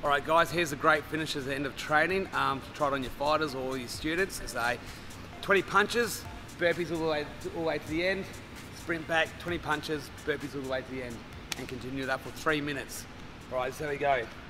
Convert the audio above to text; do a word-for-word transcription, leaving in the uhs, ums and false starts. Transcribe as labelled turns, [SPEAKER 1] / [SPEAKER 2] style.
[SPEAKER 1] All right, guys, here's a great finish at the end of training. Um, try it on your fighters or your students. It's a twenty punches, burpees all the way, all the way to the end, sprint back, twenty punches, burpees all the way to the end, and continue that for three minutes. All right, so there we go.